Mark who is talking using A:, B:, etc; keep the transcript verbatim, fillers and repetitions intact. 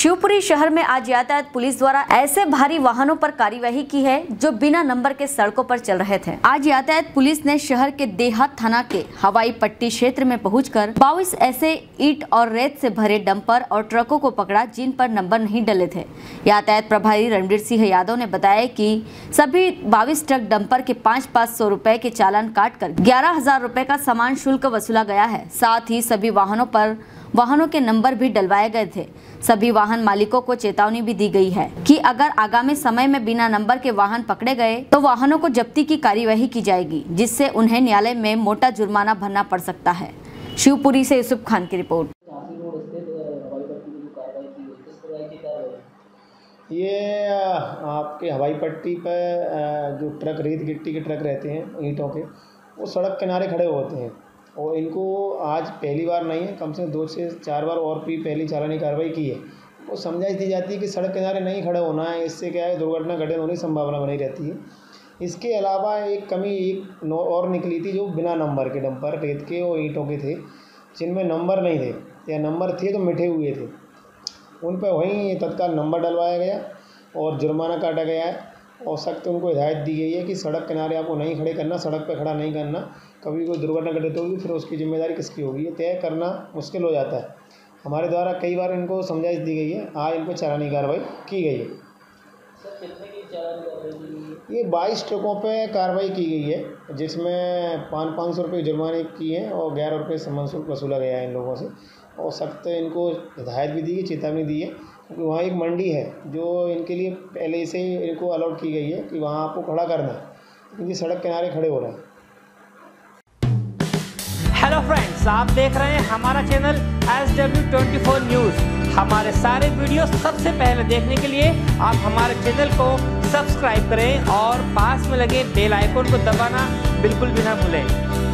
A: शिवपुरी शहर में आज यातायात पुलिस द्वारा ऐसे भारी वाहनों पर कार्यवाही की है जो बिना नंबर के सड़कों पर चल रहे थे। आज यातायात पुलिस ने शहर के देहात थाना के हवाई पट्टी क्षेत्र में पहुंचकर बाईस ऐसे ईंट और रेत से भरे डंपर और ट्रकों को पकड़ा जिन पर नंबर नहीं डले थे। यातायात प्रभारी रणवीर सिंह यादव ने बताया कि सभी बाईस ट्रक डंपर के पाँच पाँच सौ रुपए के चालान काट कर ग्यारह हजार रुपए का सामान शुल्क वसूला गया है। साथ ही सभी वाहनों पर वाहनों के नंबर भी डलवाए गए थे। सभी वाहन मालिकों को चेतावनी भी दी गई है कि अगर आगामी समय में बिना नंबर के वाहन पकड़े गए तो वाहनों को जब्ती की कार्यवाही की जाएगी, जिससे उन्हें न्यायालय में मोटा जुर्माना भरना पड़ सकता है। शिवपुरी से यूसुफ खान की रिपोर्ट।
B: ये आपके हवाई पट्टी पर जो ट्रक रेत गिट्टी के ट्रक रहते हैं ईंटों के, वो सड़क किनारे खड़े होते हैं और इनको आज पहली बार नहीं है, कम से कम दो से चार बार और भी पहली चालानी कार्रवाई की है। वो समझाइश दी जाती है कि सड़क किनारे नहीं खड़े होना है, इससे क्या है दुर्घटना घटित होने की संभावना बनी रहती है। इसके अलावा एक कमी एक और निकली थी जो बिना नंबर के डंपर रेत के और ईंटों के थे, जिनमें नंबर नहीं थे या नंबर थे तो मिटे हुए थे। उन पर वहीं तत्काल नंबर डलवाया गया और जुर्माना काटा गया है और सख्त उनको हिदायत दी गई है कि सड़क किनारे आपको नहीं खड़े करना, सड़क पर खड़ा नहीं करना। कभी कोई दुर्घटना घटित होगी फिर उसकी जिम्मेदारी किसकी होगी, ये तय करना मुश्किल हो जाता है। हमारे द्वारा कई बार इनको समझाइश दी गई है, आज इन पर चालानी कार्रवाई की गई है। ये बाईस ट्रकों पे कार्रवाई की गई है, जिसमें पाँच पाँच सौ रुपये जुर्माने किए हैं और ग्यारह रुपये सम्मान शुल्क वसूला गया है इन लोगों से। और सख्त इनको हिदायत भी दी है, चेतावनी दी है, क्योंकि वहाँ एक मंडी है जो इनके लिए पहले से इनको अलॉट की गई है कि वहाँ आपको खड़ा करना है, क्योंकि सड़क किनारे खड़े हो रहे हैं।
C: हेलो फ्रेंड्स, आप देख रहे हैं हमारा channel S W twenty four news. हमारे सारे वीडियो सबसे पहले देखने के लिए आप हमारे चैनल को सब्सक्राइब करें और पास में लगे बेल आइकन को दबाना बिल्कुल भी ना भूलें।